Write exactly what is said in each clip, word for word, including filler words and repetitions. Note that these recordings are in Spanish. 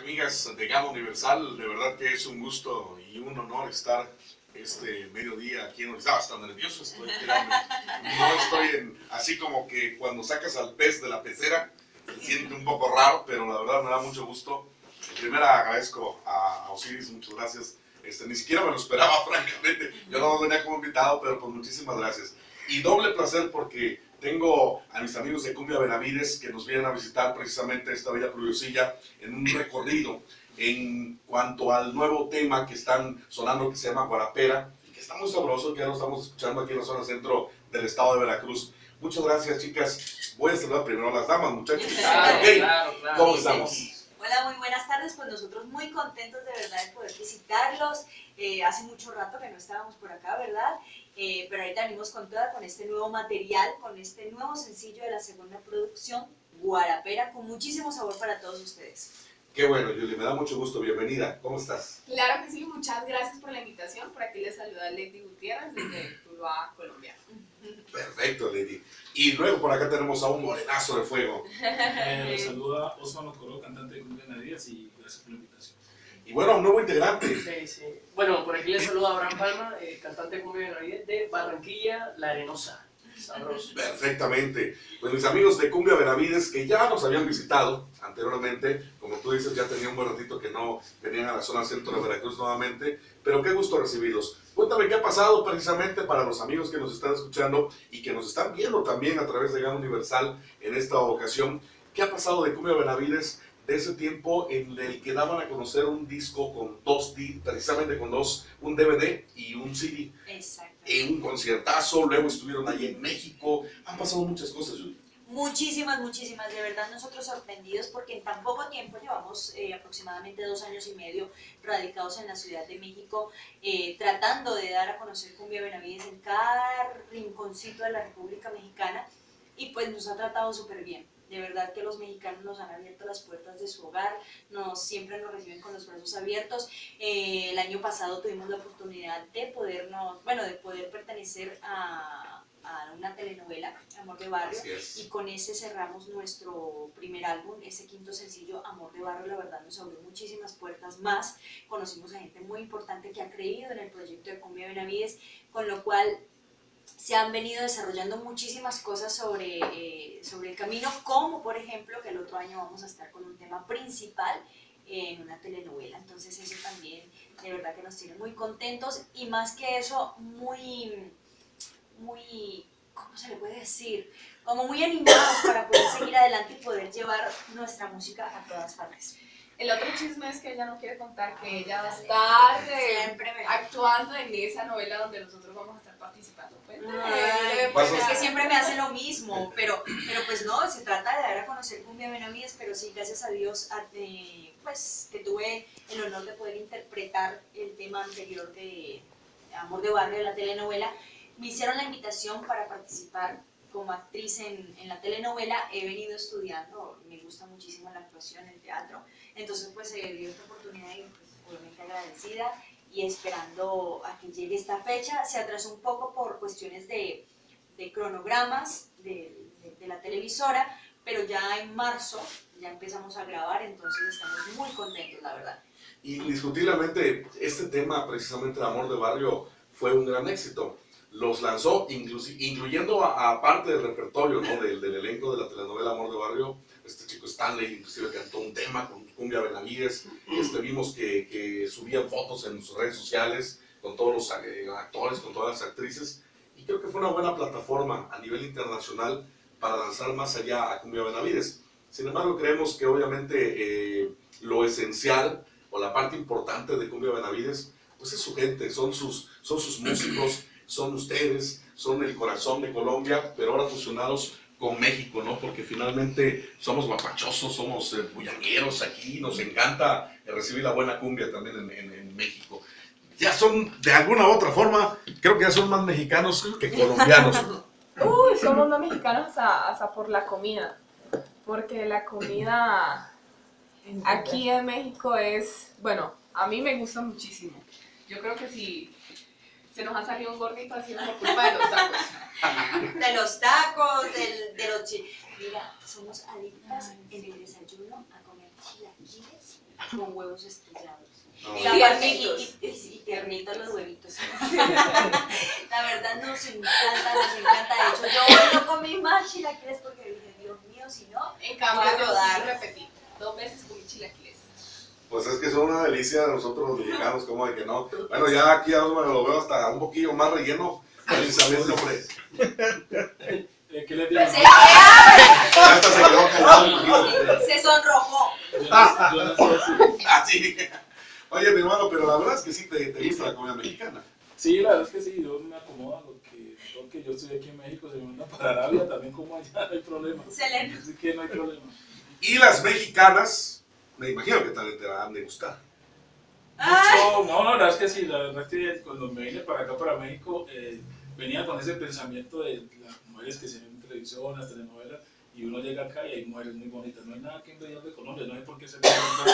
amigas de Gama Universal, de verdad que es un gusto y un honor estar este mediodía aquí en Estaba hasta nervioso, estoy tirando. No estoy en, así como que cuando sacas al pez de la pecera, se siente un poco raro, pero la verdad me da mucho gusto. Primero agradezco a Osiris, muchas gracias. Este, ni siquiera me lo esperaba, francamente. Yo no venía como invitado, pero pues muchísimas gracias. Y doble placer porque tengo a mis amigos de Cumbia Benavides que nos vienen a visitar precisamente esta bella pluviosilla en un recorrido en cuanto al nuevo tema que están sonando que se llama Guarapera y que está muy sabroso, que ya lo estamos escuchando aquí en la zona centro del estado de Veracruz. Muchas gracias, chicas. Voy a saludar primero a las damas, muchachos. Claro, okay. claro, claro. ¿Cómo estamos? Hola, muy buenas tardes, pues nosotros muy contentos de verdad de poder visitarlos. Eh, hace mucho rato que no estábamos por acá, ¿verdad? Eh, pero ahorita venimos con toda, con este nuevo material, con este nuevo sencillo de la segunda producción, Guarapera, con muchísimo sabor para todos ustedes. Qué bueno, Yuli, me da mucho gusto. Bienvenida. ¿Cómo estás? Claro que sí, muchas gracias por la invitación. Por aquí les saluda Lady Gutiérrez desde Tuluá, Colombia. Perfecto, Lady. Y luego por acá tenemos a un morenazo de fuego. Eh, les saluda Osvaldo Coro, cantante de Cumbia Benavides, y gracias por la invitación. Y bueno, un nuevo integrante. Sí, sí. Bueno, por aquí les saluda Abraham Palma, eh, cantante de Cumbia Benavides de Barranquilla, La Arenosa. Sabroso. Perfectamente. Pues mis amigos de Cumbia Benavides que ya nos habían visitado anteriormente, como tú dices, ya tenía un buen ratito que no venían a la zona centro de Veracruz nuevamente, pero qué gusto recibirlos. Cuéntame qué ha pasado precisamente para los amigos que nos están escuchando y que nos están viendo también a través de Gama Universal en esta ocasión. ¿Qué ha pasado de Cumbia Benavides de ese tiempo en el que daban a conocer un disco con dos, precisamente con dos, un D V D y un C D? Exacto. En un conciertazo, luego estuvieron ahí en México. Han pasado muchas cosas, Julie. Muchísimas, muchísimas, de verdad nosotros sorprendidos porque en tan poco tiempo llevamos eh, aproximadamente dos años y medio radicados en la Ciudad de México, eh, tratando de dar a conocer Cumbia Benavides en cada rinconcito de la República Mexicana, y pues nos ha tratado súper bien. De verdad que los mexicanos nos han abierto las puertas de su hogar, nos, siempre nos reciben con los brazos abiertos. Eh, el año pasado tuvimos la oportunidad de podernos, bueno, de poder pertenecer a, a una telenovela, Amor de Barrio, y con ese cerramos nuestro primer álbum, ese quinto sencillo, Amor de Barrio. La verdad nos abrió muchísimas puertas más, conocimos a gente muy importante que ha creído en el proyecto de Cumbia Benavides, con lo cual se han venido desarrollando muchísimas cosas sobre, eh, sobre el camino, como por ejemplo que el otro año vamos a estar con un tema principal en una telenovela. Entonces eso también de verdad que nos tiene muy contentos, y más que eso muy, muy, ¿cómo se le puede decir? Como muy animados para poder seguir adelante y poder llevar nuestra música a todas partes. El otro chisme es que ella no quiere contar que ella va a estar eh, me... actuando en esa novela donde nosotros vamos a estar participando. Ay, pues es que siempre me hace lo mismo, pero, pero pues no, se trata de dar a conocer Cumbia Benavides, pero sí, gracias a Dios, eh, pues que tuve el honor de poder interpretar el tema anterior de Amor de Barrio de la telenovela. Me hicieron la invitación para participar como actriz en, en la telenovela. He venido estudiando, me gusta muchísimo la actuación, el teatro, entonces pues se dio esta oportunidad y pues obviamente agradecida y esperando a que llegue esta fecha. Se atrasó un poco por cuestiones de, de cronogramas de, de, de la televisora, pero ya en marzo ya empezamos a grabar, entonces estamos muy contentos, la verdad. Y indiscutiblemente este tema precisamente de Amor de Barrio fue un gran éxito. Los lanzó, incluyendo a, a parte del repertorio, ¿no? del, del elenco de la telenovela Amor de Barrio. Este chico Stanley inclusive cantó un tema con Cumbia Benavides. Este, vimos que, que subían fotos en sus redes sociales con todos los eh, actores, con todas las actrices. Y creo que fue una buena plataforma a nivel internacional para lanzar más allá a Cumbia Benavides. Sin embargo, creemos que obviamente eh, lo esencial o la parte importante de Cumbia Benavides pues es su gente, son sus, son sus músicos, son ustedes, son el corazón de Colombia, pero ahora fusionados con México, ¿no? Porque finalmente somos guapachosos, somos eh, bullangueros aquí, nos encanta eh, recibir la buena cumbia también en, en, en México. Ya son, de alguna u otra forma, creo que ya son más mexicanos que colombianos. Uy, somos no mexicanos hasta, hasta por la comida, porque la comida aquí en México es, bueno, a mí me gusta muchísimo. Yo creo que si se nos ha salido un gordito así por culpa de los tacos. De los tacos, del, de los chi... Mira, somos adictas en el desayuno a comer chilaquiles con huevos estrellados. No, Y, Y la parte- tiernitos. y, y, y tiernitos los huevitos. La verdad nos encanta, nos encanta. De hecho, yo hoy no comí más chilaquiles porque dije, Dios mío, si no, En cambio, Voy a yo rodar. sí repetí. Dos veces comí chilaquiles. pues es que son una delicia de nosotros los mexicanos, como de que no. Bueno, ya aquí a Osma lo veo hasta un poquillo más relleno, precisamente, hombre. Eh, ¿Qué les digo? se, Ya hasta se quedó callado un poquito. se sonrojó. Yo no, yo no sé si- Así. Oye, mi hermano, pero la verdad es que sí te, te gusta la comida mexicana. Sí, la verdad es que sí, yo me acomodo a lo que toque. Yo estoy aquí en México, se me manda para Arabia, también como allá, no hay problema. Selena. Así que no hay problema. Y las mexicanas, me imagino que también te van a gustar. Ay, No, no, la verdad es que sí, la verdad es que cuando me vine para acá, para México, eh, venía con ese pensamiento de las mujeres que se ven en televisión, las telenovelas, y uno llega acá y hay mujeres muy bonitas. No hay nada que envidiar de Colombia, no hay por qué ser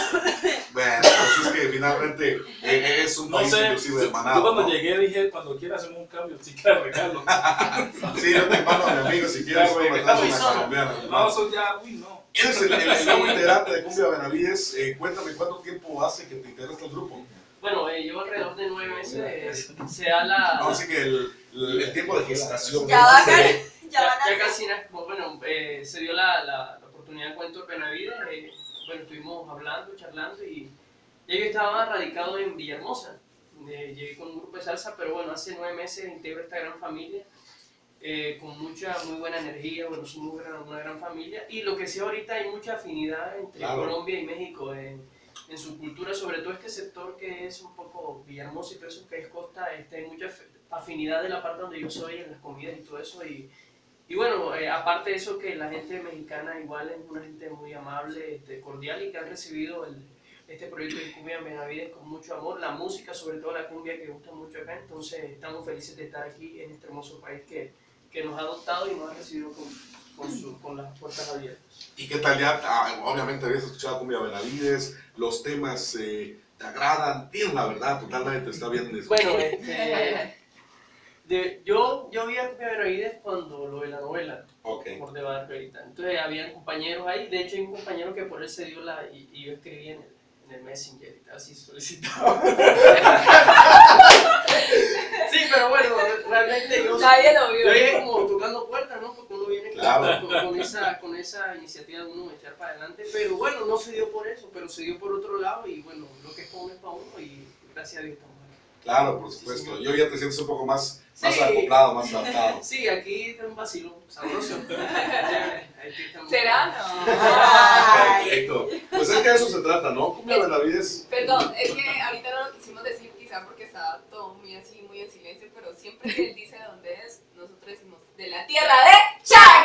Bueno, pues es que finalmente eh, es un No país sé, inclusive yo hermanado, cuando ¿no? llegué dije, cuando quiera hacer un cambio, sí que la regalo. Sí, yo te mando a mi amigo si quieres, Ya, tú me güey, traes no, una no. colombiana. No, eso ya, uy, no. Eres el, el, el nuevo integrante de Cumbia Benavides. Eh, cuéntame, ¿cuánto tiempo hace que te integras al grupo? Bueno, eh, llevo alrededor de nueve meses. eh, se da la. No, así que el, el, el tiempo de gestación. ya va a se ganar. ve. Ya van Ya, a ya casi nada, bueno, eh, se dio la, la, la oportunidad de Cuentos Benavides, eh, bueno, estuvimos hablando, charlando y ya yo estaba radicado en Villahermosa, eh, llegué con un grupo de salsa, pero bueno, hace nueve meses integro esta gran familia, eh, con mucha, muy buena energía, bueno, somos una gran, una gran familia y lo que sí ahorita hay mucha afinidad entre Claro. Colombia y México en, en su cultura, sobre todo este sector que es un poco Villahermosa y todo eso que es costa, este, hay mucha afinidad de la parte donde yo soy, en las comidas y todo eso y Y bueno, eh, aparte de eso, que la gente mexicana igual es una gente muy amable, este, cordial y que han recibido el, este proyecto de Cumbia Benavides con mucho amor. La música, sobre todo la cumbia, que gusta mucho acá. Entonces, estamos felices de estar aquí en este hermoso país que, que nos ha adoptado y nos ha recibido con, con, su, con las puertas abiertas. ¿Y qué tal ya? Ah, obviamente habías escuchado Cumbia Benavides, los temas eh, te agradan, tienes la verdad, totalmente está bien. Bueno, este, de, yo, yo vi a Cumbia Benavides cuando lo de la novela. Ok. Por de Barberita. Entonces había compañeros ahí, de hecho hay un compañero que por él se dio la, y, y yo escribí en el, en el Messenger y tal, así solicitado. Sí, pero bueno, realmente yo, Nadie lo vio. yo llegué como tocando puertas, ¿no? Porque uno viene Claro. con, con, esa, con esa iniciativa de uno echar para adelante, pero bueno, no se dio por eso, pero se dio por otro lado y bueno, lo que es para uno es para uno y gracias a Dios estamos aquí. Claro, por supuesto. Sí, yo ya te sientes un poco más, más Sí. acoplado, más adaptado. Sí, aquí está un vacilón sabroso. Aquí estamos. ¿Será? No. Ay. Perfecto. Pues es que de eso se trata, ¿no? Cumbia Benavides. Perdón, es que ahorita no lo quisimos decir quizá porque estaba todo muy así, muy en silencio, pero siempre que él dice de dónde es, nosotros decimos de la tierra de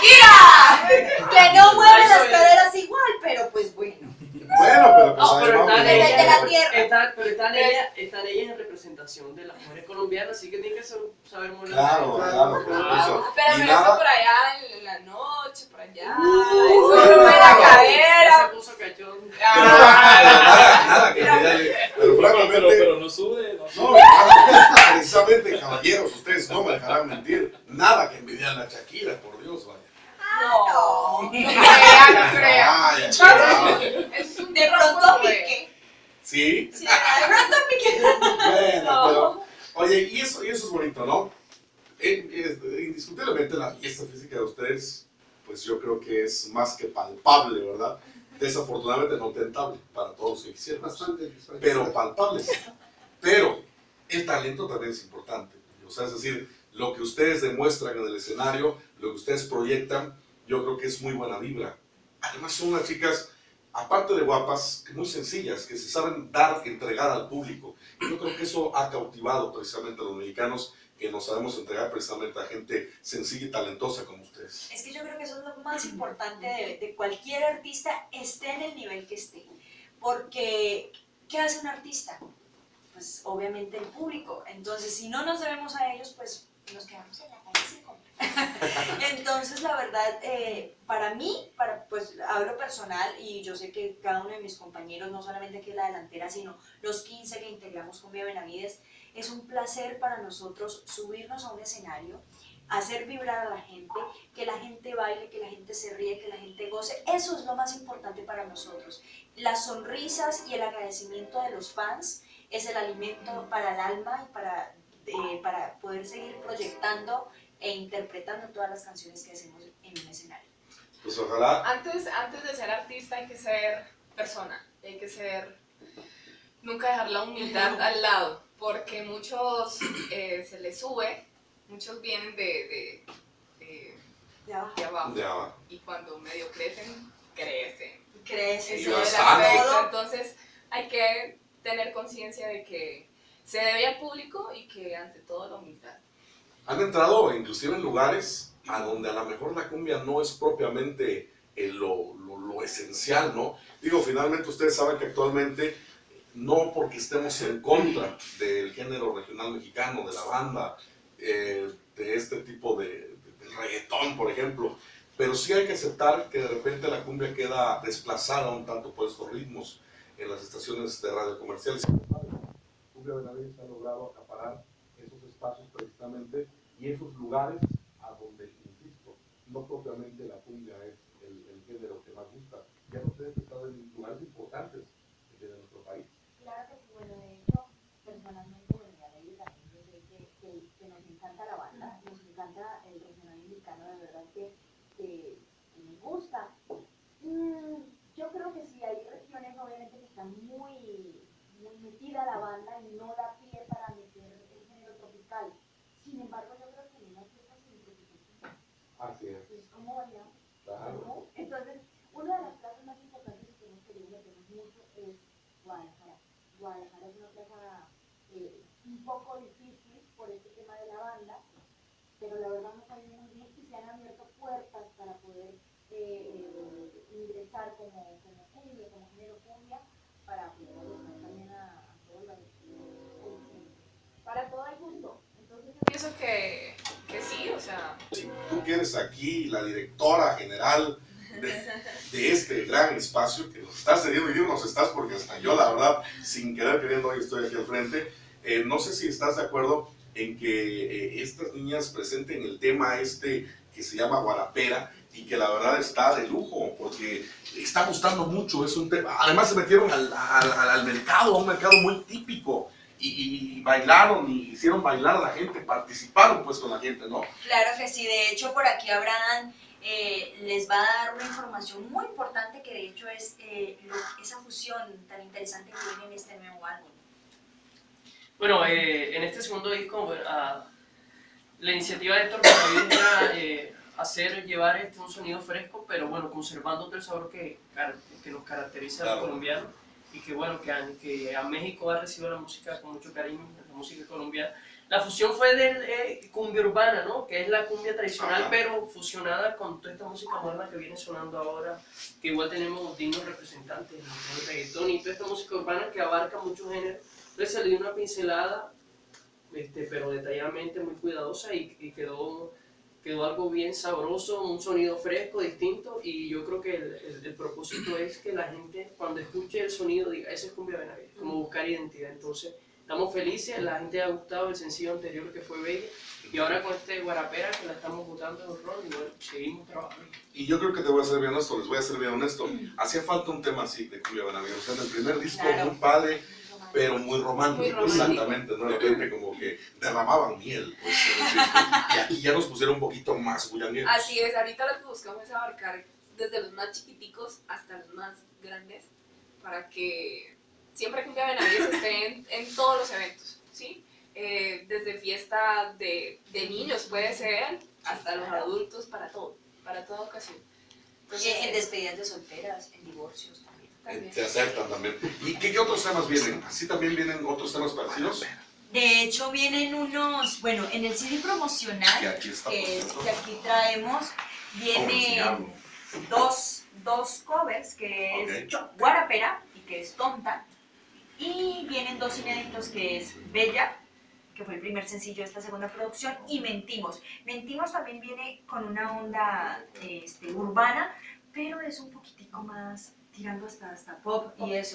Shakira. Que no mueve Ay, las soy- caderas igual, pero pues bueno. Bueno, pero pues No, ahí pero vamos. están Desde ellas, la tierra. está- pero están ellas, están ellas en representación de las mujeres colombianas, así que tienen que ser- saber muy Claro, claro, por supuesto. Pero Y me nada- eso por allá en la noche, por allá. Uh, eso no mueve la Ya cadera. se puso cachón. Pero Ah. nada, nada que envidiarle. Pero Pero, francamente, pero no sube, no no, sube. precisamente, caballeros, ustedes no me dejarán mentir. Nada que envidiarle a Shakira, por Dios, vaya. No, no crea, no crea. Ay, Eso es un De pronto trompo, güey. pique. sí. Sí, de pronto pique. Bueno, pero, oye, y eso, y eso es bonito, ¿no? Eh, eh, indiscutiblemente la belleza física de ustedes, pues yo creo que es más que palpable, ¿verdad? Desafortunadamente no tentable para todos los que quisieran, Bastante. pero palpables. Pero el talento también es importante. O sea, es decir, lo que ustedes demuestran en el escenario, lo que ustedes proyectan, yo creo que es muy buena vibra. Además son unas chicas, aparte de guapas, muy sencillas, que se saben dar, entregar al público. Y yo creo que eso ha cautivado precisamente a los mexicanos, que nos sabemos entregar precisamente a gente sencilla y talentosa como ustedes. Es que yo creo que eso es lo más importante de, de cualquier artista, esté en el nivel que esté. Porque, ¿qué hace un artista? Pues obviamente el público. Entonces, si no nos debemos a ellos, pues nos quedamos en la calle sin comprar. Entonces, la verdad, eh, para mí, para, pues hablo personal y yo sé que cada uno de mis compañeros, no solamente aquí en la delantera, sino los quince que integramos Cumbia Benavides, es un placer para nosotros subirnos a un escenario, hacer vibrar a la gente, que la gente baile, que la gente se ríe, que la gente goce. Eso es lo más importante para nosotros. Las sonrisas y el agradecimiento de los fans es el alimento para el alma y para, eh, para poder seguir proyectando e interpretando todas las canciones que hacemos en un escenario. Pues ojalá. Antes, antes de ser artista hay que ser persona, hay que ser, nunca dejar la humildad al lado, porque muchos eh, se les sube, muchos vienen de, de, de, De abajo. de abajo, De abajo. y cuando medio crecen, crecen. Crece, Y Ese es el bastante. aspecto. Entonces hay que tener conciencia de que se debe al público y que ante todo la humildad. Han entrado inclusive en lugares a donde a lo mejor la cumbia no es propiamente eh, lo, lo, lo esencial, ¿no? Digo, finalmente ustedes saben que actualmente, no porque estemos en contra del género regional mexicano, de la banda, eh, de este tipo de, de, de reggaetón, por ejemplo, pero sí hay que aceptar que de repente la cumbia queda desplazada un tanto por estos ritmos en las estaciones de radio comerciales. Cumbia Benavides ha logrado acaparar esos espacios precisamente y esos lugares a donde, insisto, no propiamente la cumbia es el, el género que más gusta. Ya ustedes han estado en lugares importantes de nuestro país. Claro que sí, bueno, de hecho, personalmente, bueno, ya leí también yo sé que, que, que nos encanta la banda, nos encanta el regional mexicano, de verdad que, que, que nos gusta. Mm, yo creo que sí, hay regiones obviamente que están muy, muy metida la banda y no da pie para meter el género tropical. Sin embargo, yo creo que en una fiesta sin presupuesto, Así es. pues ¿cómo bailamos? Claro. ¿No? Entonces, una de las plazas más importantes que hemos querido meternos mucho es Guadalajara. Guadalajara es una plaza eh, un poco difícil por este tema de la banda, pero la verdad nos ha ido muy bien y se han abierto puertas para poder eh, eh, ingresar como, como cumbia, como género cumbia, para poder abordar también a, a todos los, para todo el mundo. Entonces, Pienso que, que sí, o sea, Si tú que eres aquí la directora general de, de este gran espacio que nos estás cediendo, y digo nos estás porque hasta yo la verdad sin querer queriendo hoy estoy aquí al frente, eh, no sé si estás de acuerdo en que eh, estas niñas presenten el tema este que se llama Guarapera y que la verdad está de lujo porque está gustando mucho, es un tema, además se metieron al, al, al, al mercado, a un mercado muy típico. Y, y bailaron y hicieron bailar a la gente, participaron pues con la gente, ¿no? Claro que sí, de hecho por aquí Abraham eh, les va a dar una información muy importante que de hecho es eh, lo, esa fusión tan interesante que viene en este nuevo álbum. Bueno, eh, en este segundo disco, bueno, uh, la iniciativa de Héctor Benavides era eh, hacer, llevar este, un sonido fresco, pero bueno, conservando todo el sabor que, que nos caracteriza a los Claro. colombianos. Y que bueno, que a, que a México ha recibido la música con mucho cariño, la música colombiana. La fusión fue del eh, cumbia urbana, ¿no? Que es la cumbia tradicional, Ajá. pero fusionada con toda esta música moderna que viene sonando ahora, que igual tenemos dignos representantes, el reggaetón y toda esta música urbana que abarca muchos géneros. Entonces se le dio una pincelada, este, pero detalladamente muy cuidadosa y, y quedó... quedó algo bien sabroso, un sonido fresco, distinto, y yo creo que el, el, el propósito es que la gente cuando escuche el sonido diga, ese es Cumbia Benavides, como buscar identidad. Entonces, estamos felices, la gente ha gustado el sencillo anterior que fue Bella, y ahora con este Guarapera que la estamos botando en un rol, y bueno, seguimos trabajando. Y yo creo que te voy a ser bien honesto, les voy a ser bien honesto, hacía falta un tema así de Cumbia Benavides, o sea, en el primer disco Claro. muy padre, pero muy romántico, Muy romántico. exactamente, ¿no? De repente como que derramaban miel, pues, y aquí ya nos pusieron un poquito más bullangueros. así es, ahorita lo que buscamos es abarcar desde los más chiquiticos hasta los más grandes para que siempre Cumbia Benavides esté en, en todos los eventos, ¿sí? Eh, desde fiesta de, de niños puede ser hasta los adultos, para todo, para toda ocasión. Entonces, En despedidas de solteras, en divorcios también. también. Se aceptan también. ¿Y qué, qué otros temas vienen? ¿Así también vienen otros temas parecidos? De hecho vienen unos, bueno, en el C D promocional Que aquí está, por que, cierto. que aquí traemos, viene dos, dos covers, que es Guarapera y que es Tonta, y vienen dos inéditos que es Bella, que fue el primer sencillo de esta segunda producción, y Mentimos. Mentimos también viene con una onda este, urbana, pero es un poquitico más tirando hasta, hasta pop y eso.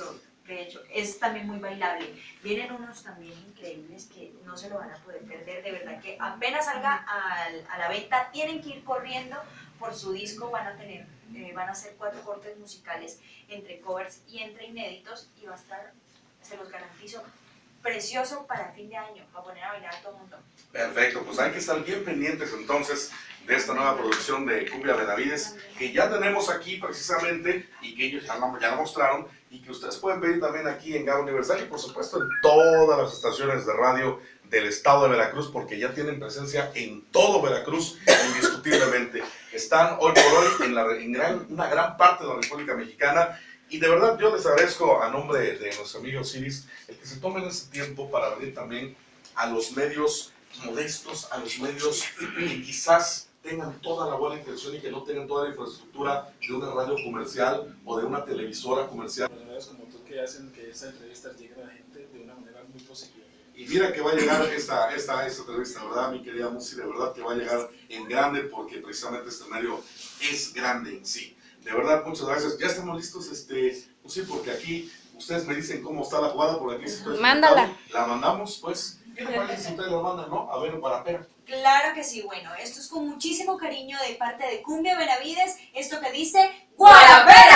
De hecho, es también muy bailable. Vienen unos también increíbles que no se lo van a poder perder, de verdad que apenas salga al, a la venta, tienen que ir corriendo por su disco, van a tener, eh, van a hacer cuatro cortes musicales entre covers y entre inéditos y va a estar, se los garantizo, precioso para fin de año, para poner a bailar a todo el mundo. Perfecto, pues hay que estar bien pendientes entonces de esta nueva producción de Cumbia Benavides, que ya tenemos aquí precisamente y que ellos ya la, ya la mostraron y que ustedes pueden pedir también aquí en Gama Universal y por supuesto en todas las estaciones de radio del estado de Veracruz, porque ya tienen presencia en todo Veracruz, indiscutiblemente. Están hoy por hoy en, la, en gran, una gran parte de la República Mexicana. Y de verdad yo les agradezco a nombre de nuestro amigo Osiris el que se tomen ese tiempo para venir también a los medios modestos, a los medios que quizás tengan toda la buena intención y que no tengan toda la infraestructura de una radio comercial o de una televisora comercial. Personas como tú que hacen que estas entrevistas lleguen a la gente de una manera muy positiva. Y mira que va a llegar esta, esta, esta entrevista, ¿verdad, mi querida Musi? De verdad que va a llegar en grande porque precisamente este medio es grande en sí. De verdad, muchas gracias. Ya estamos listos, este, pues sí, porque aquí ustedes me dicen cómo está la jugada por aquí. Si estoy Mándala. La mandamos, pues. ¿Qué le parece si ustedes la mandan, no? A ver, para pera. Claro que sí, bueno, esto es con muchísimo cariño de parte de Cumbia Benavides, esto que dice ¡Guarapera!